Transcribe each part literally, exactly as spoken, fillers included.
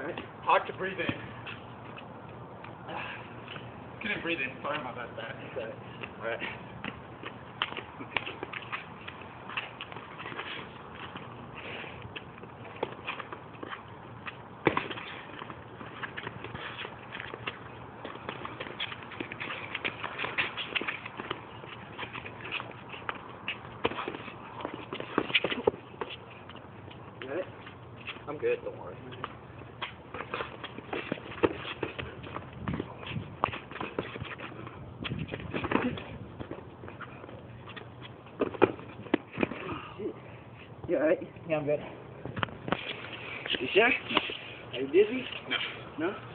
Alright. Hard to breathe in. Couldn't breathe in. Sorry about that. Okay. Alright. I'm good, don't worry. You alright? Yeah, I'm good. You sure? Are you dizzy? No. No?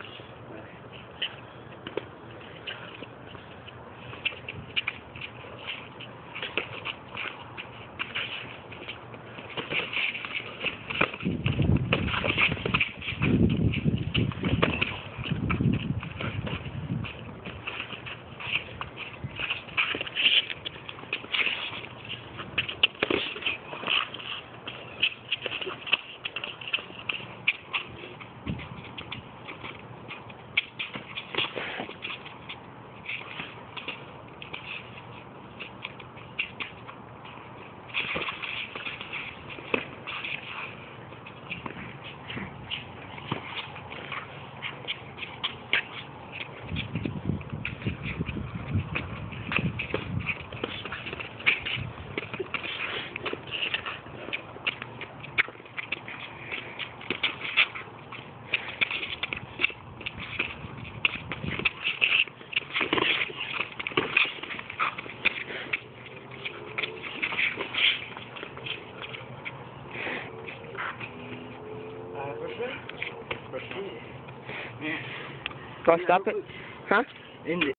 Yeah. Do I stop it? Huh? In the